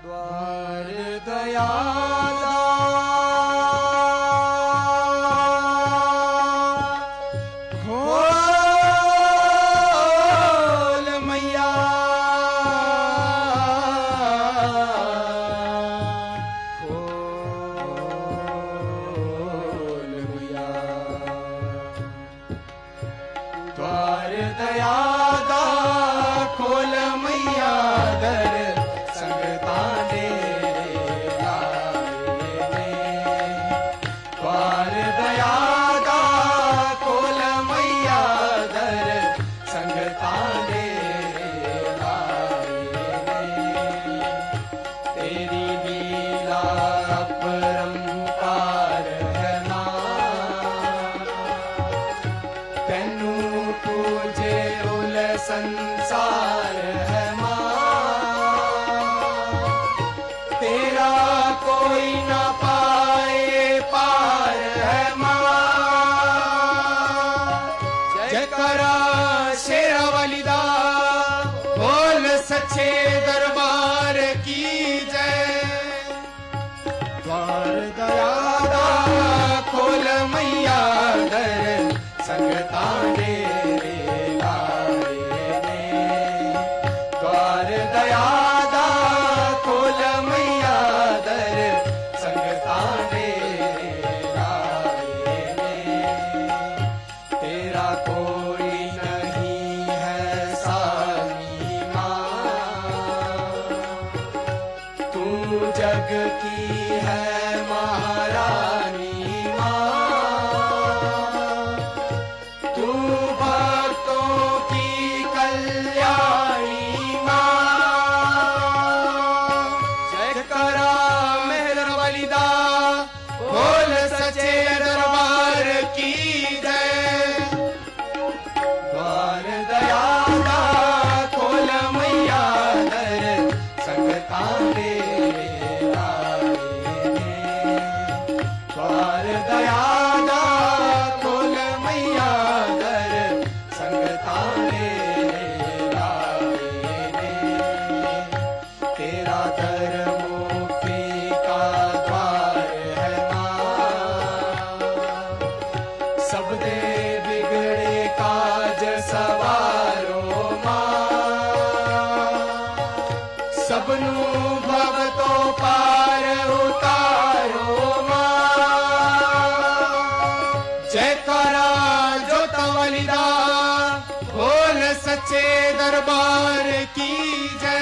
द्वार दयाला खोल मैया, खोल मैया। द्वार दयाला खोल मैया, दर संगतां दे लाए ने। द्वार दयाला खोल मैया, दर संगतां दे लाए ने। तेरी लीला अपरंपार है मां, तैनू पूजे उल संसार है मां। तेरा कोई ना पाए पार है मां। जयकारा शेरा वाली दा, बोल सच्चे दरबार की जय। द्वार दयाला खोल मैया, दर संगतां दे लाए ने। द्वार दयाला खोल मैया, दर संगतां दे लाए ने। तेरा कोई नहीं है सानी मां, तू जग की है महारानी मां। तू भक्तों की कल्याणी मां। जयकारा मेहर वाली दा, बोल सच्चे दरबार की जय। द्वार दयाला खोल मैया, दर संगतां दे लाए ने। द्वार दयाला खोल मैया, दर संगतां दे लाए ने। तेरा दर मुक्ति का द्वार है मां, सब दे बिगड़े काज सवारो मां। सबनू भगतो पार उतारो मां। जयकारा जोता वाली दा, बोल सच्चे दरबार की जय।